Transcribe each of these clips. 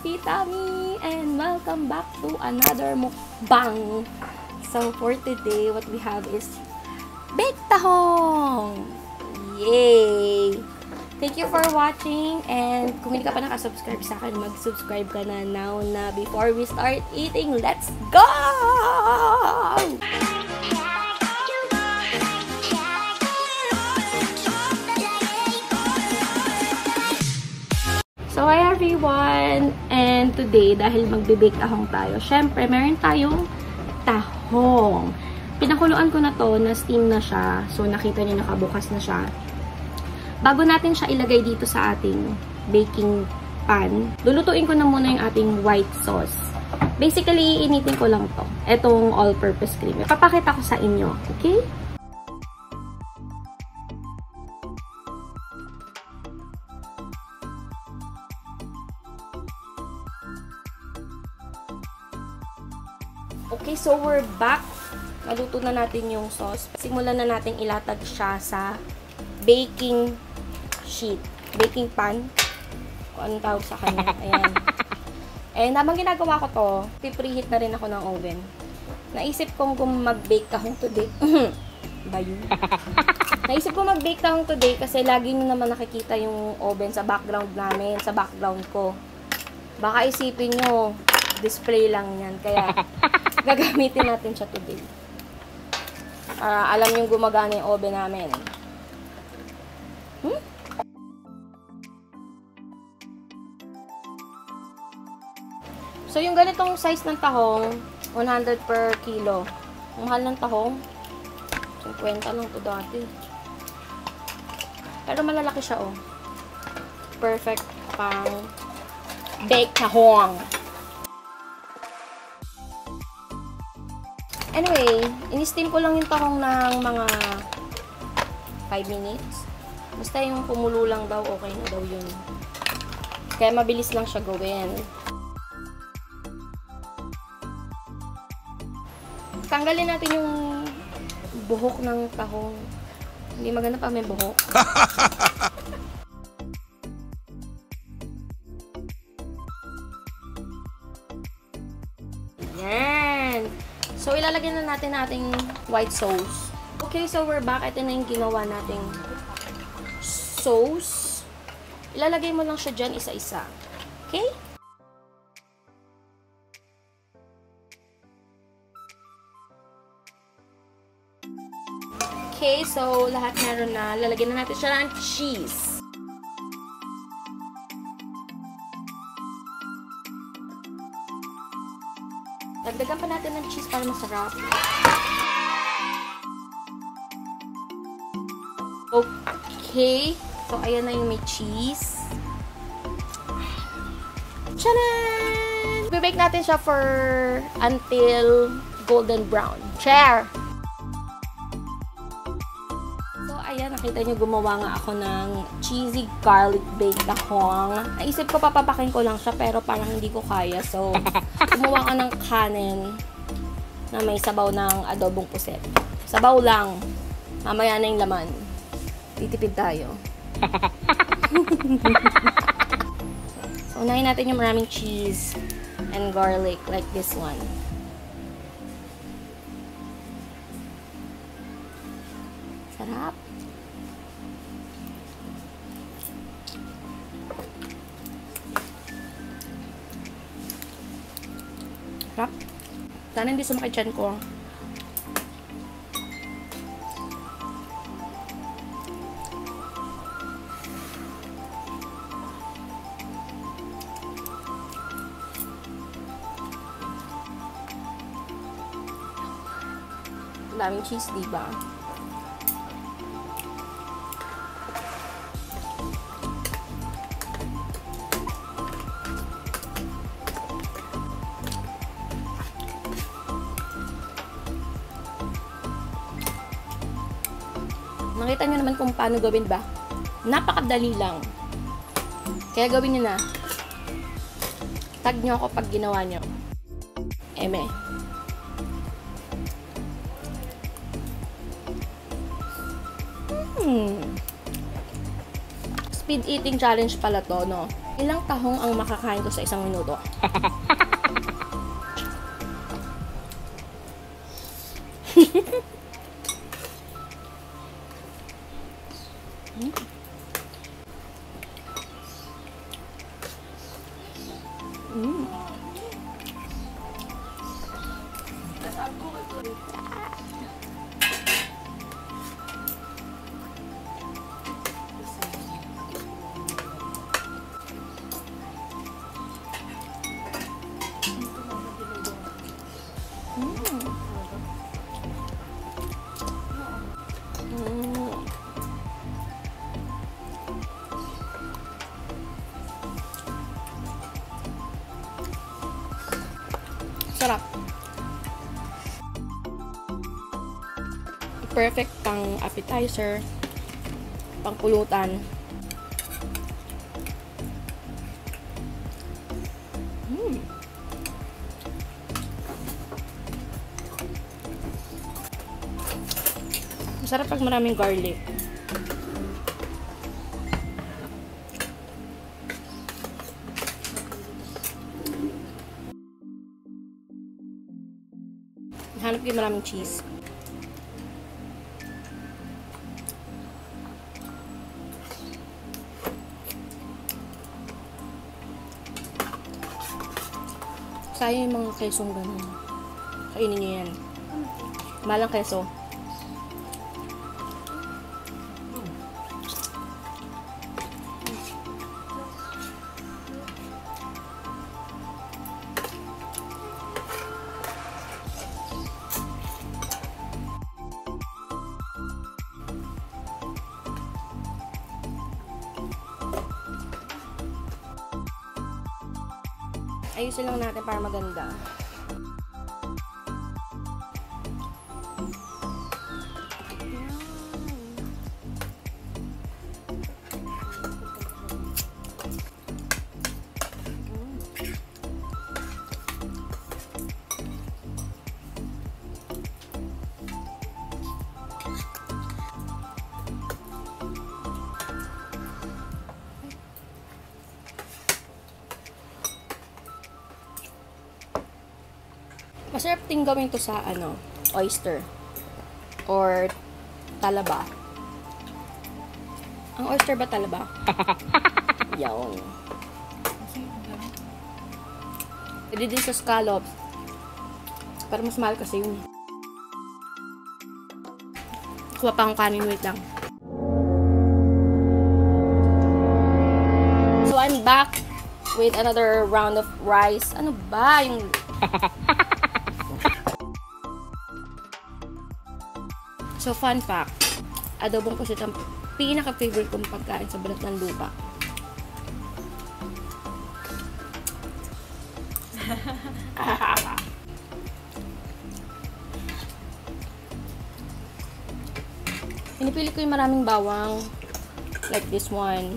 Tita Mi! And welcome back to another mukbang. So for today, what we have is baked tahong! Yay! Thank you for watching, and kung hindi ka pa nakasubscribe sa akin, mag-subscribe ka na now na before we start eating. Let's go! So, hi everyone! And today, dahil magbe-bake tahong tayo, syempre, meron tayong tahong. Pinakuluan ko na to, na steam na siya. So, nakita niyo nakabukas na siya. Bago natin siya ilagay dito sa ating baking pan, lulutuin ko na muna yung ating white sauce. Basically, iinitin ko lang to. Itong all-purpose cream. Ipapakita ko sa inyo. Okay? Okay, so we're back. Naluto na natin yung sauce. Simulan na natin ilatag siya sa baking sheet. Baking pan. Kung anong tawag sa kanya. Ayan. And habang ginagawa ko to, pipreheat na rin ako ng oven. Naisip kong mag-bake tahong today. Bayo. Naisip ko mag-bake tahong today kasi lagi nyo naman nakikita yung oven sa background namin, sa background ko. Baka isipin nyo, display lang yan. Kaya, gagamitin natin siya today. Alam yung gumagana yung oven namin. So, yung ganitong size ng tahong, 100 per kilo. Ang mahal ng tahong, 50 lang to dati. Pero malalaki siya, oh. Perfect pang bake tahong. Anyway, in-steam ko lang yung tahong ng mga 5 minutes. Basta yung kumulo lang daw, okay na daw yun. Kaya mabilis lang siya gawin. Tanggalin natin yung buhok ng tahong. Hindi maganda pa may buhok. Yan. So, ilalagay na natin ating white sauce. Okay, so we're back. Ito na yung ginawa nating sauce. Ilalagay mo lang siya dyan isa-isa. Okay? Okay, so lahat meron na. Lalagyan na natin siya ng cheese. Dagdagan pa natin ng cheese para masarap. Okay. So, ayan na yung may cheese. Tchanan! Bibake natin siya for until golden brown. Share! Ayan, nakita nyo, gumawa nga ako ng cheesy garlic baked tahong. Naisip ko, papapakin ko lang siya, pero parang hindi ko kaya. So, gumawa ko ng kanin na may sabaw ng adobong puset. Sabaw lang. Mamaya na yung laman. Titipid tayo. So, unahin natin yung maraming cheese and garlic like this one. Sarap. Sarap. Sana hindi sumakit tiyan ko. Daming cheese, diba? Nakita nyo naman kung paano gawin ba? Napakadali lang. Kaya gawin nyo na. Tag nyo ako pag ginawa nyo. Eme. Speed eating challenge pala to, no? Ilang tahong ang makakain ko sa isang minuto? Sarap. Perfect pang appetizer, pang pulutan. Masarap pag maraming garlic. Hanap kayo maraming cheese. Sayang yung mga kesong ganun. Kainin nyo yan. Malang keso. Ayusin lang natin para maganda. Masarap din gawin to sa oyster or talaba. Ang oyster ba talaba? Yawn. Pwede din sa scallops. Pero mas mahal kasi yun. Kuha pa akong kanin, wait lang. So I'm back with another round of rice. Ano ba yung So, fun fact, adobong pusit ang pinaka-favorite kong pagkain sa balat ng lupa. Pinipili ko yung maraming bawang, like this one.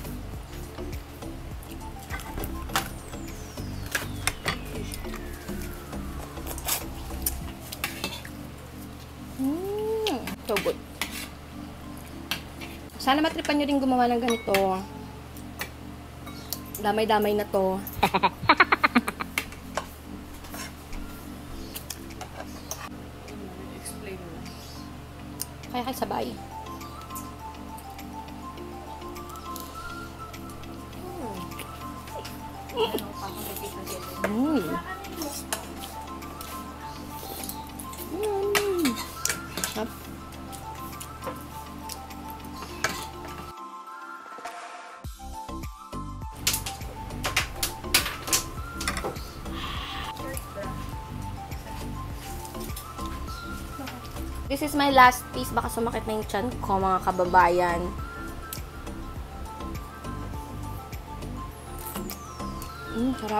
So good. Sana matripan nyo rin gumawa ng ganito. Damay-damay na to. Kaya kayo sabay. Sarap. This is my last piece. Baka sumakit na yung tiyan ko, mga kababayan. Sarap.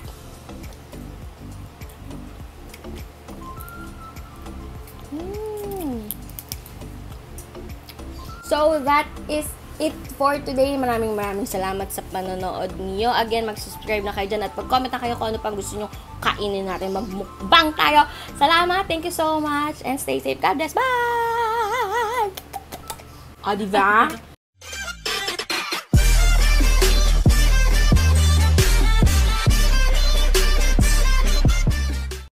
So, that is it for today. Maraming salamat sa panonood niyo. Again, mag-subscribe na kayo dyan at pag-comment na kayo kung ano pang gusto nyo kainin natin. Magmukbang tayo. Salamat. Thank you so much. And stay safe. God bless. Bye! O, diba?